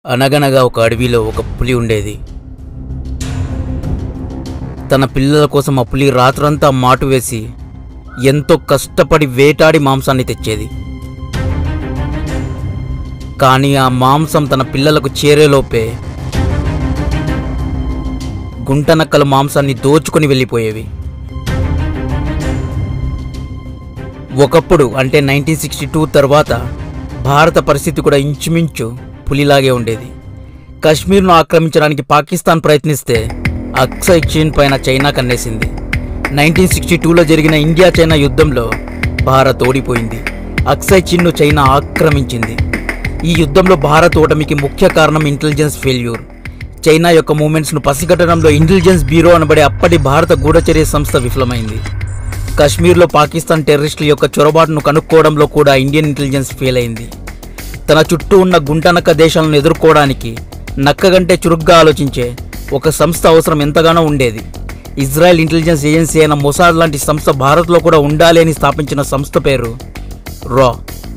అనగనగా ఒక అడవిలో ఒక పులి ఉండేది. తన పిల్లల కోసం ఆ పులి రాత్రంతా మాటు వేసి ఎంతో కష్టపడి వేటాడి మాంసాన్ని తెచ్చేది. కానీ ఆ మాంసం తన పిల్లలకు చేరేలోపే గుంటనక్కల మాంసాన్ని దోచుకొని వెళ్ళిపోయేవి. ఒకప్పుడు అంటే 1962 తర్వాత భారత పరిస్థితి కూడా ఇంచుమించు పులిలాగే ఉండేది. కశ్మీర్ను ఆక్రమించడానికి పాకిస్తాన్ ప్రయత్నిస్తే అక్సై చీన్ పైన చైనా కన్నేసింది. 1962లో జరిగిన ఇండియా చైనా యుద్ధంలో భారత్ ఓడిపోయింది. అక్సై చీన్ను చైనా ఆక్రమించింది. ఈ యుద్ధంలో భారత్ ఓటమికి ముఖ్య కారణం ఇంటెలిజెన్స్ ఫెయిల్యూర్. చైనా యొక్క మూమెంట్స్ను పసిగట్టడంలో ఇంటెలిజెన్స్ బ్యూరో అనబడే అప్పటి భారత గూఢచర్య సంస్థ విఫలమైంది. కశ్మీర్లో పాకిస్తాన్ టెర్రరిస్టుల యొక్క చొరబాటును కనుక్కోవడంలో కూడా ఇండియన్ ఇంటెలిజెన్స్ ఫెయిల్ అయింది. తన చుట్టూ ఉన్న గుంటనక్క దేశాలను ఎదుర్కోవడానికి నక్కగంటే చురుగ్గా ఆలోచించే ఒక సంస్థ అవసరం ఎంతగానో ఉండేది. ఇజ్రాయెల్ ఇంటెలిజెన్స్ ఏజెన్సీ అయిన మొసాద్ లాంటి సంస్థ భారత్లో కూడా ఉండాలి అని స్థాపించిన సంస్థ పేరు రా.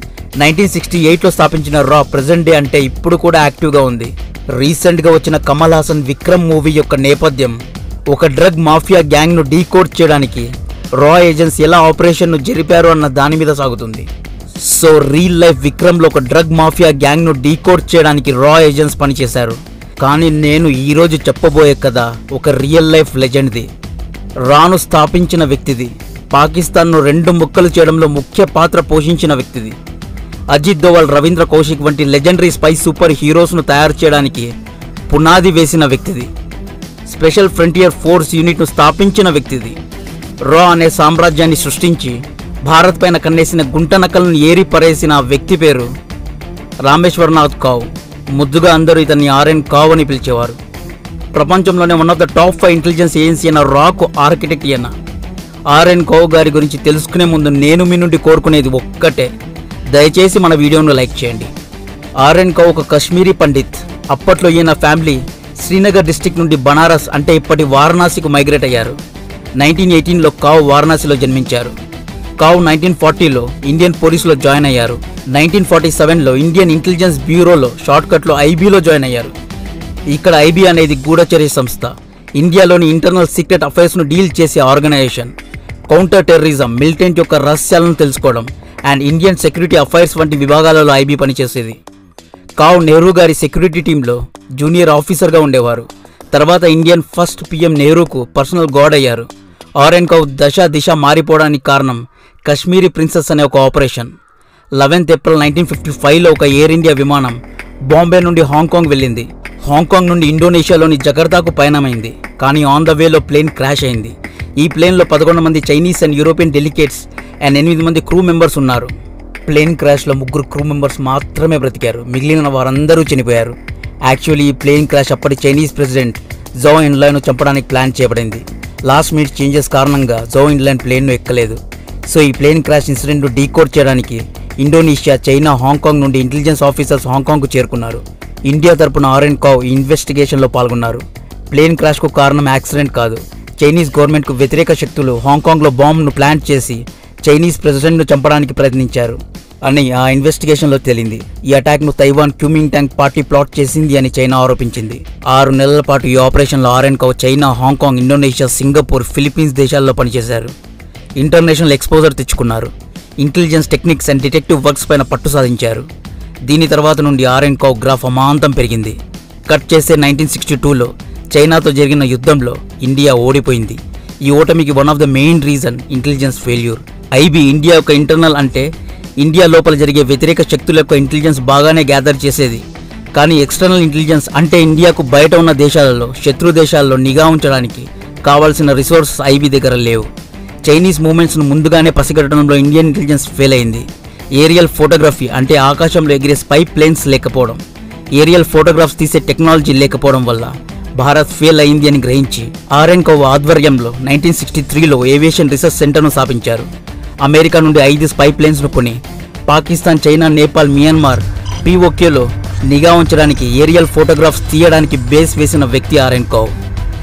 1968లో స్థాపించిన రా ప్రెజెంట్ డే అంటే ఇప్పుడు కూడా యాక్టివ్గా ఉంది. రీసెంట్గా వచ్చిన కమల్ హాసన్ విక్రమ్ మూవీ యొక్క నేపథ్యం ఒక డ్రగ్ మాఫియా గ్యాంగ్ను డీకోడ్ చేయడానికి రా ఏజెన్సీ ఎలా ఆపరేషన్ను జరిపారు అన్న దాని మీద సాగుతుంది. సో రియల్ లైఫ్ విక్రమ్లో ఒక డ్రగ్ మాఫియా గ్యాంగ్ను డీకోడ్ చేయడానికి రా ఏజెన్స్ పనిచేశారు. కానీ నేను ఈరోజు చెప్పబోయే కథ ఒక రియల్ లైఫ్ లెజెండ్ది. రాను స్థాపించిన వ్యక్తిది. పాకిస్తాన్ను 2 ముక్కలు చేయడంలో ముఖ్య పాత్ర పోషించిన వ్యక్తిది. అజిత్ దోవల్, రవీంద్ర కౌశిక్ వంటి లెజెండరీ స్పై సూపర్ హీరోస్ను తయారు చేయడానికి పునాది వేసిన వ్యక్తిది. స్పెషల్ ఫ్రంటియర్ ఫోర్స్ యూనిట్ను స్థాపించిన వ్యక్తిది. రా అనే సామ్రాజ్యాన్ని సృష్టించి భారత్ పైన కన్నేసిన గుంటనక్కలను ఏరి పరేసిన ఆ వ్యక్తి పేరు రామేశ్వర్నాథ్ కావ్. ముద్దుగా అందరూ ఇతన్ని ఆర్ఎన్ కావ్ అని పిలిచేవారు. ప్రపంచంలోనే one of the top 5 intelligence agency అయిన రాకు ఆర్కిటెక్ట్ అయిన ఆర్ఎన్ కావ్ గారి గురించి తెలుసుకునే ముందు నేను మీ నుండి కోరుకునేది ఒక్కటే, దయచేసి మన వీడియోను లైక్ చేయండి. ఆర్ఎన్ కావ్ ఒక కశ్మీరీ పండిత్. అప్పట్లో ఈయన ఫ్యామిలీ శ్రీనగర్ డిస్టిక్ నుండి బనారస్ అంటే ఇప్పటి వారణాసికు మైగ్రేట్ అయ్యారు. 1918లో కావ్ వారణాసిలో జన్మించారు. కావ్ 1940లో ఇండియన్ పోలీసులో జాయిన్ అయ్యారు. 1947లో ఇండియన్ ఇంటెలిజెన్స్ బ్యూరోలో షార్ట్కట్లో ఐబీలో జాయిన్ అయ్యారు. ఇక్కడ ఐబీ అనేది గూఢచర్య సంస్థ. ఇండియాలోని ఇంటర్నల్ సీక్రెట్ అఫైర్స్ను డీల్ చేసే ఆర్గనైజేషన్. కౌంటర్ టెర్రరిజం, మిలిటెంట్ యొక్క రహస్యాలను తెలుసుకోవడం అండ్ ఇండియన్ సెక్యూరిటీ అఫైర్స్ వంటి విభాగాలలో ఐబీ పనిచేసేది. కావ్ నెహ్రూ గారి సెక్యూరిటీ టీంలో జూనియర్ ఆఫీసర్గా ఉండేవారు. తర్వాత ఇండియన్ ఫస్ట్ పీఎం నెహ్రూకు పర్సనల్ గార్డ్ అయ్యారు. ఆర్ఎన్ కావ్ దిశ మారిపోవడానికి కారణం కశ్మీరీ ప్రిన్సెస్ అనే ఒక ఆపరేషన్. 11th ఏప్రిల్ 1955లో ఒక ఎయిర్ ఇండియా విమానం బాంబే నుండి హాంకాంగ్ వెళ్ళింది. హాంకాంగ్ నుండి ఇండోనేషియాలోని జకర్తాకు పయనమైంది. కానీ ఆన్ ద వేలో ప్లేన్ క్రాష్ అయింది. ఈ ప్లేన్లో 11 మంది Chinese and European delegates and 8 మంది క్రూ మెంబర్స్ ఉన్నారు. ప్లేన్ క్రాష్లో 3 క్రూ మెంబర్స్ మాత్రమే బ్రతికారు. మిగిలిన వారందరూ చనిపోయారు. యాక్చువల్లీ ఈ ప్లేన్ క్రాష్ అప్పటి చైనీస్ ప్రెసిడెంట్ జౌ ఎన్లాయ్ను చంపడానికి ప్లాన్ చేయబడింది. లాస్ట్ మినిట్ చేంజెస్ కారణంగా జౌ ఎన్లాయ్ ప్లేన్ను ఎక్కలేదు. సో ఈ ప్లేన్ క్రాష్ ఇన్సిడెంట్ను డీకోడ్ చేయడానికి ఇండోనేషియా, చైనా, హాంకాంగ్ నుండి ఇంటెలిజెన్స్ ఆఫీసర్స్ హాంకాంగ్కు చేరుకున్నారు. ఇండియా తరపున ఆర్ఎన్ కావ్ ఈ ఇన్వెస్టిగేషన్లో పాల్గొన్నారు. ప్లేన్ క్రాష్కు కారణం యాక్సిడెంట్ కాదు. చైనీస్ గవర్నమెంట్కు వ్యతిరేక శక్తులు హాంకాంగ్లో బాంబును ప్లాంట్ చేసి చైనీస్ ప్రెసిడెంట్ను చంపడానికి ప్రయత్నించారు అని ఆ ఇన్వెస్టిగేషన్లో తేలింది. ఈ అటాక్ను Taiwan Kuomintang party plot చేసింది అని చైనా ఆరోపించింది. 6 నెలల పాటు ఈ ఆపరేషన్లో RN Kao China, Hong Kong, Indonesia, Singapore, Philippines దేశాల్లో పనిచేశారు. ఇంటర్నేషనల్ ఎక్స్పోజర్ తెచ్చుకున్నారు. Intelligence techniques and detective works పైన పట్టు సాధించారు. దీని తర్వాత నుండి ఆర్ఎన్ కావ్ గ్రాఫ్ అమాంతం పెరిగింది. కట్ చేసే 1962లో చైనాతో జరిగిన యుద్ధంలో ఇండియా ఓడిపోయింది. ఈ ఓటమికి one of the main reason intelligence failure. IB India యొక్క ఇంటర్నల్ అంటే ఇండియా లోపల జరిగే వ్యతిరేక శక్తుల యొక్క ఇంటెలిజెన్స్ బాగానే గ్యాదర్ చేసేది. కానీ ఎక్స్టర్నల్ ఇంటెలిజెన్స్ అంటే ఇండియాకు బయట ఉన్న దేశాలలో, శత్రు దేశాల్లో నిఘా ఉంచడానికి కావాల్సిన రిసోర్సెస్ ఐబీ దగ్గర లేవు. చైనీస్ మూమెంట్స్ను ముందుగానే పసిగట్టడంలో ఇండియన్ ఇంటెలిజెన్స్ ఫెయిల్ అయింది. ఏరియల్ ఫోటోగ్రఫీ అంటే ఆకాశంలో ఎగిరే స్పై ప్లేన్స్ లేకపోవడం, ఏరియల్ ఫోటోగ్రాఫ్స్ తీసే టెక్నాలజీ లేకపోవడం వల్ల భారత్ ఫెయిల్ అయింది అని గ్రహించి ఆర్ఎన్ కావ్ ఆధ్వర్యంలో 1963లో ఏవియేషన్ రీసెర్చ్ సెంటర్ను స్థాపించారు. అమెరికా నుండి 5 స్పై ప్లేన్స్ను కొని పాకిస్తాన్, చైనా, నేపాల్, మియన్మార్, పీఓకేలో నిఘా ఉంచడానికి ఏరియల్ ఫోటోగ్రాఫ్స్ తీయడానికి బేస్ వేసిన వ్యక్తి ఆర్ఎన్ కావ్.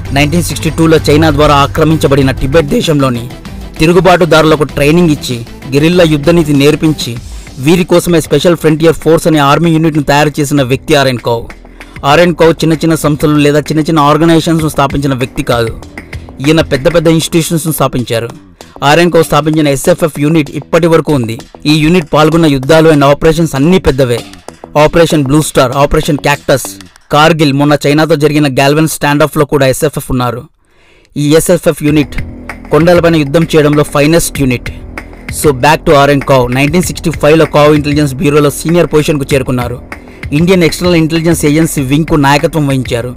1962లో చైనా ద్వారా ఆక్రమించబడిన టిబెట్ దేశంలోని తిరుగుబాటుదారులకు ట్రైనింగ్ ఇచ్చి గెరిల్లా యుద్ధనీతి నేర్పించి వీరి కోసమే స్పెషల్ ఫ్రంటియర్ ఫోర్స్ అనే ఆర్మీ యూనిట్ను తయారు చేసిన వ్యక్తి ఆర్ఎన్ కావ్. ఆర్ఎన్ కౌ చిన్న చిన్న సంస్థలు లేదా చిన్న చిన్న ఆర్గనైజేషన్స్ను స్థాపించిన వ్యక్తి కాదు. ఈయన పెద్ద పెద్ద ఇన్స్టిట్యూషన్స్ను స్థాపించారు. ఆర్ఎన్ కౌ స్థాపించిన ఎస్ఎఫ్ఎఫ్ యూనిట్ ఇప్పటి వరకు ఉంది. ఈ యూనిట్ పాల్గొన్న యుద్ధాలు అండ్ ఆపరేషన్స్ అన్నీ పెద్దవే. Operation blue star, operation cactus, Kargil, మొన్న చైనాతో జరిగిన గాల్వెన్ స్టాండ్-ఆఫ్లో కూడా ఎస్ఎఫ్ఎఫ్ ఉన్నారు. ఈ ఎస్ఎఫ్ఎఫ్ యూనిట్ కొండలపైన యుద్ధం చేయడంలో finest unit. So back to RN Kao. 1965లో కౌ ఇంటెలిజెన్స్ బ్యూరోలో సీనియర్ పొజిషన్కు చేరుకున్నారు. ఇండియన్ ఎక్స్టర్నల్ ఇంటెలిజెన్స్ ఏజెన్సీ వింగ్కు నాయకత్వం వహించారు.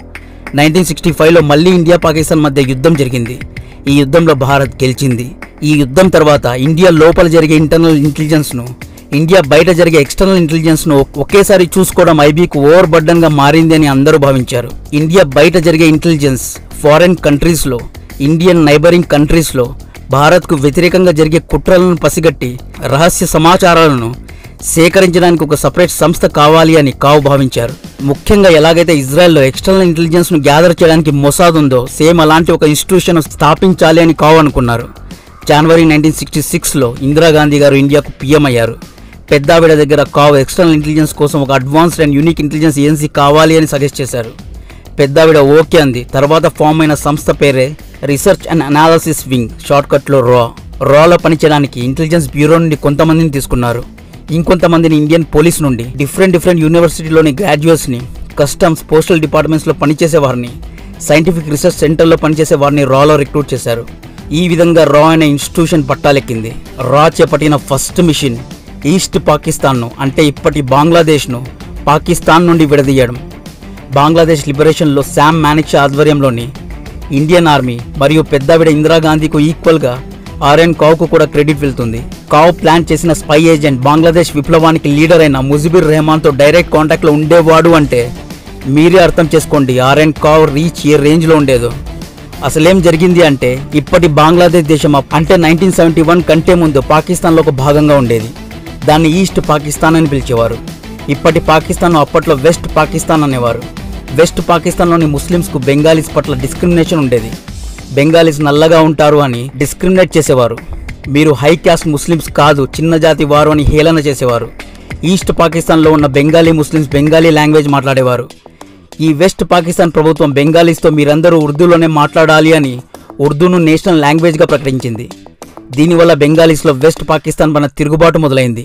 1965లో మళ్ళీ ఇండియా పాకిస్తాన్ మధ్య యుద్ధం జరిగింది. ఈ యుద్ధంలో భారత్ గెలిచింది. ఈ యుద్ధం తర్వాత ఇండియా లోపల జరిగే ఇంటర్నల్ ఇంటెలిజెన్స్ను, ఇండియా బయట జరిగే ఎక్స్టర్నల్ ఇంటెలిజెన్స్ను ఒకేసారి చూసుకోవడం ఐబీకి ఓవర్ బర్డన్గా మారింది అని అందరూ భావించారు. ఇండియా బయట జరిగే ఇంటెలిజెన్స్ ఫారెన్ కంట్రీస్లో, ఇండియన్ నైబరింగ్ కంట్రీస్లో భారత్కు వ్యతిరేకంగా జరిగే కుట్రలను పసిగట్టి రహస్య సమాచారాలను సేకరించడానికి ఒక సపరేట్ సంస్థ కావాలి అని కౌ భావించారు. ముఖ్యంగా ఎలాగైతే ఇజ్రాయెల్లో ఎక్స్టర్నల్ ఇంటెలిజెన్స్ను గ్యాదర్ చేయడానికి మొసాద్ ఉందో సేమ్ అలాంటి ఒక ఇన్స్టిట్యూషన్ స్థాపించాలి అని కౌ అనుకున్నారు. జనవరి 1966లో ఇందిరాగాంధీ గారు ఇండియాకు పీఎం అయ్యారు. పెద్దావిడ దగ్గర కౌ ఎక్స్టర్నల్ ఇంటెలిజెన్స్ కోసం ఒక advanced and unique intelligence agency కావాలి అని సజెస్ట్ చేశారు. పెద్దావిడ ఓకే అంది. తర్వాత ఫామ్ అయిన సంస్థ పేరే రీసెర్చ్ అండ్ అనాలిసిస్ వింగ్, షార్ట్కట్లో రాలో పనిచేయడానికి ఇంటెలిజెన్స్ బ్యూరో నుండి కొంతమందిని తీసుకున్నారు. ఇంకొంతమందిని ఇండియన్ పోలీస్ నుండి, డిఫరెంట్ యూనివర్సిటీలోని గ్రాడ్యుయేట్స్ని, కస్టమ్స్, పోస్టల్ డిపార్ట్మెంట్స్లో పనిచేసే వారిని, సైంటిఫిక్ రీసెర్చ్ సెంటర్లో పనిచేసే వారిని రాలో రిక్రూట్ చేశారు. ఈ విధంగా రా అనే ఇన్స్టిట్యూషన్ పట్టాలెక్కింది. రా చేపట్టిన ఫస్ట్ మిషన్ ఈస్ట్ పాకిస్తాన్ను, అంటే ఇప్పటి బంగ్లాదేశ్ను పాకిస్తాన్ నుండి విడదీయడం. బంగ్లాదేశ్ లిబరేషన్లో శామ్ మానిక్షా ఆధ్వర్యంలోని ఇండియన్ ఆర్మీ మరియు పెద్దావిడ ఇందిరాగాంధీకు ఈక్వల్గా ఆర్ఎన్ కౌకు కూడా క్రెడిట్ వెళ్తుంది. కౌ ప్లాన్ చేసిన స్పై ఏజెంట్ బంగ్లాదేశ్ విప్లవానికి లీడర్ అయిన ముజిబుర్ రెహమాన్తో డైరెక్ట్ కాంటాక్ట్లో ఉండేవాడు అంటే మీరే అర్థం చేసుకోండి ఆర్ఎన్ కౌ రీచ్ ఏ రేంజ్లో ఉండేదో. అసలేం జరిగింది అంటే ఇప్పటి బంగ్లాదేశ్ దేశం అంటే 1971 కంటే ముందు పాకిస్తాన్లో ఒక భాగంగా ఉండేది. దాన్ని ఈస్ట్ పాకిస్తాన్ అని పిలిచేవారు. ఇప్పటి పాకిస్తాన్ అప్పట్లో వెస్ట్ పాకిస్తాన్ అనేవారు. వెస్ట్ పాకిస్తాన్లోని ముస్లిమ్స్కు బెంగాలీస్ పట్ల డిస్క్రిమినేషన్ ఉండేది. బెంగాలీస్ నల్లగా ఉంటారు అని డిస్క్రిమినేట్ చేసేవారు. మీరు హై క్యాస్ట్ ముస్లిమ్స్ కాదు, చిన్న జాతి వారు అని హేళన చేసేవారు. ఈస్ట్ పాకిస్తాన్లో ఉన్న బెంగాలీ ముస్లిమ్స్ బెంగాలీ లాంగ్వేజ్ మాట్లాడేవారు. ఈ వెస్ట్ పాకిస్తాన్ ప్రభుత్వం బెంగాలీస్తో మీరందరూ ఉర్దూలోనే మాట్లాడాలి అని ఉర్దూను నేషనల్ లాంగ్వేజ్గా ప్రకటించింది. దీనివల్ల బెంగాలీస్లో వెస్ట్ పాకిస్తాన్ పైన తిరుగుబాటు మొదలైంది.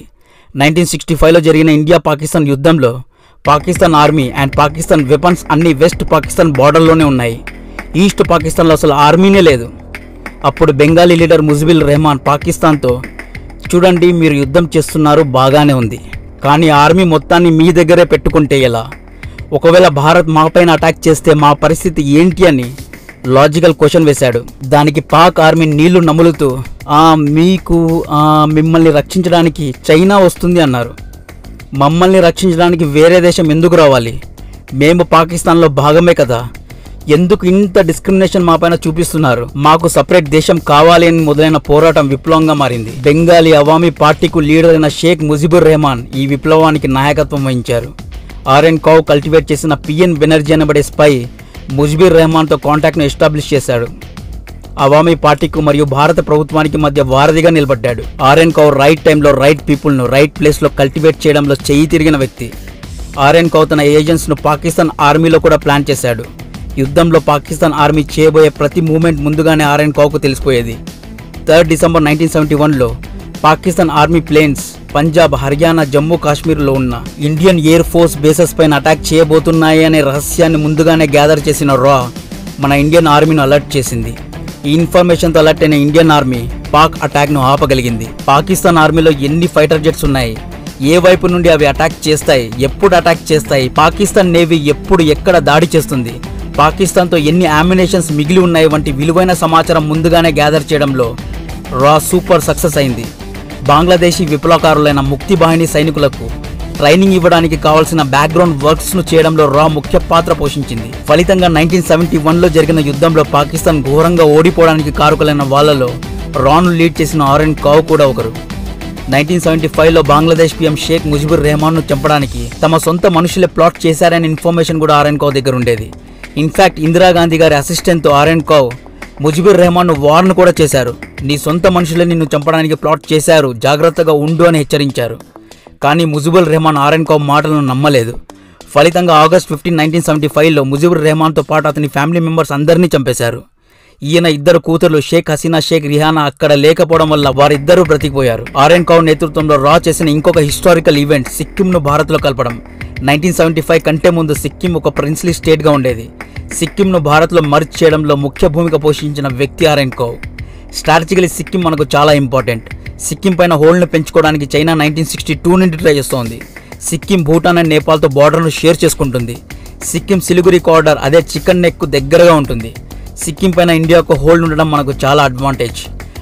1965లో జరిగిన ఇండియా పాకిస్తాన్ యుద్ధంలో Pakistan army and Pakistan weapons అన్ని వెస్ట్ పాకిస్తాన్ బార్డర్లోనే ఉన్నాయి. ఈస్ట్ పాకిస్తాన్లో అసలు ఆర్మీనే లేదు. అప్పుడు బెంగాలీ లీడర్ ముజిబుర్ రెహమాన్ పాకిస్తాన్తో, చూడండి మీరు యుద్ధం చేస్తున్నారు బాగానే ఉంది, కానీ ఆర్మీ మొత్తాన్ని మీ దగ్గరే పెట్టుకుంటే ఎలా? ఒకవేళ భారత్ మాపైన అటాక్ చేస్తే మా పరిస్థితి ఏంటి అని లాజికల్ క్వశ్చన్ వేశాడు. దానికి పాక్ ఆర్మీ నీళ్లు నములుతూ మిమ్మల్ని రక్షించడానికి చైనా వస్తుంది అన్నారు. మమ్మల్ని రక్షించడానికి వేరే దేశం ఎందుకు రావాలి? మేము పాకిస్తాన్లో భాగమే కదా, ఎందుకు ఇంత డిస్క్రిమినేషన్ మాపైన చూపిస్తున్నారు? మాకు సపరేట్ దేశం కావాలి అని మొదలైన పోరాటం విప్లవంగా మారింది. బెంగాలీ అవామీ పార్టీకు లీడర్ అయిన షేక్ ముజిబుర్ రెహమాన్ ఈ విప్లవానికి నాయకత్వం వహించారు. ఆర్ఎన్ కౌ కల్టివేట్ చేసిన పిఎన్ బెనర్జీ అనబడే స్పై ముజిబుర్ రెహమాన్తో కాంటాక్ట్ను ఎస్టాబ్లిష్ చేశాడు. అవామీ పార్టీకు మరియు భారత ప్రభుత్వానికి మధ్య వారధిగా నిలబడ్డాడు. ఆర్ఎన్ కౌ రైట్ టైంలో రైట్ పీపుల్ను రైట్ ప్లేస్లో కల్టివేట్ చేయడంలో చెయ్యి తిరిగిన వ్యక్తి. ఆర్ఎన్ కౌ తన ఏజెంట్స్ను పాకిస్తాన్ ఆర్మీలో కూడా ప్లాన్ చేశాడు. యుద్ధంలో పాకిస్తాన్ ఆర్మీ చేయబోయే ప్రతి మూమెంట్ ముందుగానే ఆర్ఎన్ కౌకు తెలిసిపోయేది. 3 డిసెంబర్ 1971లో పాకిస్తాన్ ఆర్మీ ప్లేన్స్ పంజాబ్, హర్యానా, జమ్మూ కాశ్మీర్లో ఉన్న ఇండియన్ ఎయిర్ ఫోర్స్ బేసెస్ పైన అటాక్ చేయబోతున్నాయి అనే రహస్యాన్ని ముందుగానే గ్యాదర్ చేసిన రా మన ఇండియన్ ఆర్మీని అలర్ట్ చేసింది. ఈ ఇన్ఫర్మేషన్తో అలర్ట్ అయిన ఇండియన్ ఆర్మీ పాక్ అటాక్ను ఆపగలిగింది. పాకిస్తాన్ ఆర్మీలో ఎన్ని ఫైటర్ జెట్స్ ఉన్నాయి, ఏ వైపు నుండి అవి అటాక్ చేస్తాయి, ఎప్పుడు అటాక్ చేస్తాయి, పాకిస్తాన్ నేవీ ఎప్పుడు ఎక్కడ దాడి చేస్తుంది, పాకిస్తాన్తో ఎన్ని అమ్యునేషన్స్ మిగిలి ఉన్నాయి వంటి విలువైన సమాచారం ముందుగానే గ్యాదర్ చేయడంలో రా సూపర్ సక్సెస్ అయింది. బంగ్లాదేశీ విప్లవకారులైన ముక్తి బాహిని సైనికులకు ట్రైనింగ్ ఇవ్వడానికి కావాల్సిన బ్యాక్గ్రౌండ్ వర్క్స్ను చేయడంలో రా ముఖ్య పాత్ర పోషించింది. ఫలితంగా 1971లో జరిగిన యుద్ధంలో పాకిస్తాన్ ఘోరంగా ఓడిపోవడానికి కారకులైన వాళ్లలో రాను లీడ్ చేసిన ఆర్ఎన్ కౌ కూడా ఒకరు. 1975లో బంగ్లాదేశ్ పీఎం షేక్ ముజిబుర్ రెహమాన్ను చంపడానికి తమ సొంత మనుషులే ప్లాట్ చేశారనే ఇన్ఫర్మేషన్ కూడా ఆర్ఎన్ కౌ దగ్గర ఉండేది. ఇన్ఫ్యాక్ట్ ఇందిరాగాంధీ గారి అసిస్టెంట్తో ఆర్ఎన్ కౌ ముజిబుర్ రెహమాన్ను వార్న్ కూడా చేశారు. నీ సొంత మనుషులే నిన్ను చంపడానికి ప్లాట్ చేశారు, జాగ్రత్తగా ఉండు అని హెచ్చరించారు. కానీ ముజిబుర్ రెహమాన్ ఆర్ఎన్ కౌ మాటలను నమ్మలేదు. ఫలితంగా ఆగస్ట్ 15, 1975లో ముజిబుర్ రెహమాన్తో పాటు అతని ఫ్యామిలీ మెంబర్స్ అందరినీ చంపేశారు. ఈయన ఇద్దరు కూతుర్లు షేక్ హసీనా, షేక్ రిహానా అక్కడ లేకపోవడం వల్ల వారిద్దరూ బ్రతికిపోయారు. ఆర్ఎన్ కౌర్ నేతృత్వంలో రా చేసిన ఇంకొక హిస్టారికల్ ఈవెంట్ సిక్కింను భారత్లో కలపడం. 1975 కంటే ముందు సిక్కిం ఒక ప్రిన్స్లీ స్టేట్గా ఉండేది. సిక్కింను భారత్లో మర్జ్ చేయడంలో ముఖ్య భూమిక పోషించిన వ్యక్తి ఆర్ఎన్ కౌర్. స్ట్రాటజికలీ సిక్కిం మనకు చాలా ఇంపార్టెంట్. సిక్కిం పైన హోల్డ్ను పెంచుకోవడానికి చైనా 1962 నుండి ట్రై చేస్తోంది. సిక్కిం భూటాన్ అండ్ నేపాల్తో బార్డర్ను షేర్ చేసుకుంటుంది. సిక్కిం సిలిగురి కారిడార్ అదే చికెన్ నెక్కు దగ్గరగా ఉంటుంది. సిక్కిం పైన ఇండియాకు హోల్డ్ ఉండడం మనకు చాలా అడ్వాంటేజ్.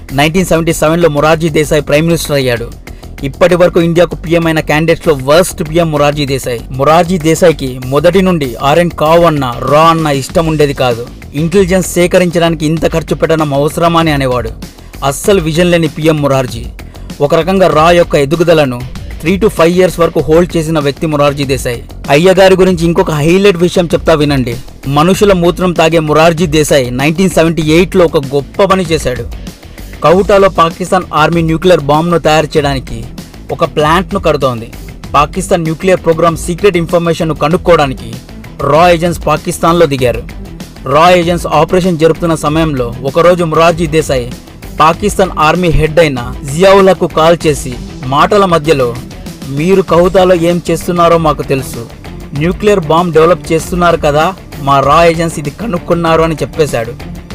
1977లో మొరార్జీ దేశాయ్ ప్రైమ్ మినిస్టర్ అయ్యాడు. ఇప్పటి వరకు ఇండియాకు పీఎం అయిన క్యాండిడేట్స్లో వర్స్ట్ పీఎం మొరార్జీ దేశాయ్. మొరార్జీ దేశాయ్కి మొదటి నుండి ఆర్ఎన్ కౌర్ అన్న రా అన్న ఇష్టం ఉండేది కాదు. ఇంటెలిజెన్స్ సేకరించడానికి ఇంత ఖర్చు పెట్టడం అవసరమా అని అనేవాడు. అస్సలు విజన్ లేని పీఎం మొరార్జీ. ఒక రకంగా రా యొక్క ఎదుగుదలను 3 to 5 years వరకు హోల్డ్ చేసిన వ్యక్తి మొరార్జీ దేశాయ్. అయ్యగారి గురించి ఇంకొక హైలైట్ విషయం చెప్తా వినండి. మనుషుల మూత్రం తాగే మొరార్జీ దేశాయ్ 1978లో ఒక గొప్ప పని చేశాడు. కౌటాలో పాకిస్తాన్ ఆర్మీ న్యూక్లియర్ బాంబ్ను తయారు చేయడానికి ఒక ప్లాంట్ను కడుతోంది. పాకిస్తాన్ న్యూక్లియర్ ప్రోగ్రామ్ సీక్రెట్ ఇన్ఫర్మేషన్ను కనుక్కోవడానికి రా ఏజెంట్స్ పాకిస్తాన్లో దిగారు. రా ఏజెంట్స్ ఆపరేషన్ జరుపుతున్న సమయంలో ఒకరోజు మొరార్జీ దేశాయ్ పాకిస్తాన్ ఆర్మీ హెడ్ అయిన జియావుల్లాకు కాల్ చేసి మాటల మధ్యలో, మీరు కౌతాలో ఏం చేస్తున్నారో మాకు తెలుసు, న్యూక్లియర్ బాంబ్ డెవలప్ చేస్తున్నారు కదా, మా రా ఏజెంట్స్ ఇది కనుక్కున్నారు అని చెప్పేశాడు.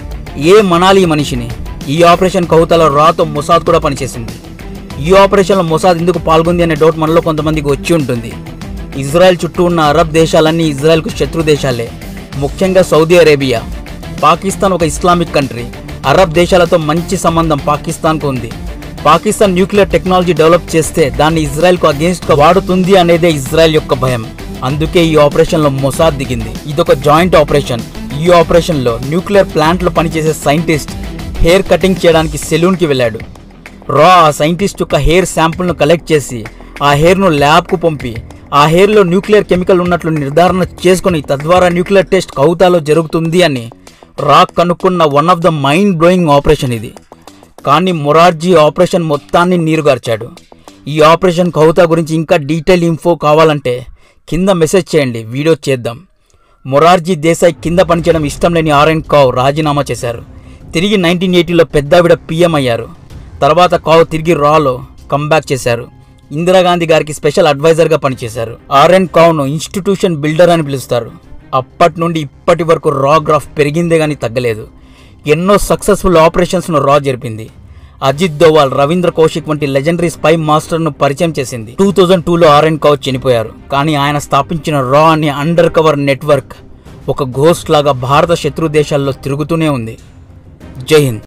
మనాలి ఈ మనిషిని. ఈ ఆపరేషన్ కౌతాలో రాతో మొసాద్ కూడా పనిచేసింది. ఈ ఆపరేషన్లో మొసాద్ ఎందుకు పాల్గొంది అనే డౌట్ మనలో కొంతమందికి వచ్చి ఉంటుంది. ఇజ్రాయెల్ చుట్టూ ఉన్న అరబ్ దేశాలన్నీ ఇజ్రాయెల్కు శత్రు దేశాలే, ముఖ్యంగా సౌదీ అరేబియా. పాకిస్తాన్ ఒక ఇస్లామిక్ కంట్రీ. అరబ్ దేశాలతో మంచి సంబంధం పాకిస్తాన్కు ఉంది. పాకిస్తాన్ న్యూక్లియర్ టెక్నాలజీ డెవలప్ చేస్తే దాన్ని ఇజ్రాయెల్కు అగేన్స్ట్గా వాడుతుంది అనేదే ఇజ్రాయెల్ యొక్క భయం. అందుకే ఈ ఆపరేషన్లో మొసాద్ దిగింది. ఇదొక జాయింట్ ఆపరేషన్. ఈ ఆపరేషన్లో న్యూక్లియర్ ప్లాంట్లో పనిచేసే సైంటిస్ట్ హెయిర్ కటింగ్ చేయడానికి సెలూన్కి వెళ్ళాడు. రా ఆ సైంటిస్ట్ యొక్క హెయిర్ శాంపుల్ను కలెక్ట్ చేసి ఆ హెయిర్ను ల్యాబ్కు పంపి ఆ హెయిర్లో న్యూక్లియర్ కెమికల్ ఉన్నట్లు నిర్ధారణ చేసుకుని తద్వారా న్యూక్లియర్ టెస్ట్ కౌతాలో జరుగుతుంది అని రా కనుక్కున్న one of the mind blowing operation ఇది. కానీ మొరార్జీ ఆపరేషన్ మొత్తాన్ని నీరుగార్చాడు. ఈ ఆపరేషన్ కౌతా గురించి ఇంకా డీటెయిల్ ఇన్ఫో కావాలంటే కింద మెసేజ్ చేయండి, వీడియో చేద్దాం. మొరార్జీ దేశాయ్ కింద పనిచేయడం ఇష్టం లేని ఆర్ఎన్ కౌర్ రాజీనామా చేశారు. తిరిగి 1980లో పెద్దావిడ పీఎం అయ్యారు. తర్వాత కౌర్ తిరిగి రాలో కంబ్యాక్ చేశారు. ఇందిరాగాంధీ గారికి స్పెషల్ అడ్వైజర్గా పనిచేశారు. ఆర్ఎన్ కౌర్ను ఇన్స్టిట్యూషన్ బిల్డర్ అని పిలుస్తారు. అప్పటి నుండి ఇప్పటి వరకు రా గ్రాఫ్ పెరిగిందే కానీ తగ్గలేదు. ఎన్నో సక్సెస్ఫుల్ ఆపరేషన్స్ను రా జరిపింది. అజిత్ దోవాల్, రవీంద్ర కౌశిక్ వంటి లెజెండరీ స్పై మాస్టర్ను పరిచయం చేసింది. 2002లో ఆర్ఎన్ కౌర్ చనిపోయారు. కానీ ఆయన స్థాపించిన రా అనే అండర్ కవర్ నెట్వర్క్ ఒక ఘోస్ట్ లాగా భారత శత్రు దేశాల్లో తిరుగుతూనే ఉంది. జై హింద్.